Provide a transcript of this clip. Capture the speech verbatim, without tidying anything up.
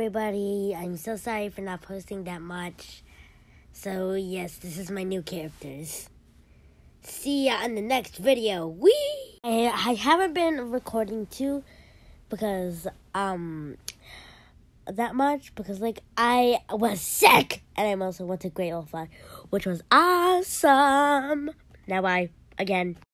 everybody. I'm so sorry for not posting that much. So, yes, this is my new characters. See ya in the next video. Whee! I, I haven't been recording too because, um, that much because, like, I was sick. And I also went to Great Old Fun, which was awesome. Now, bye. Again.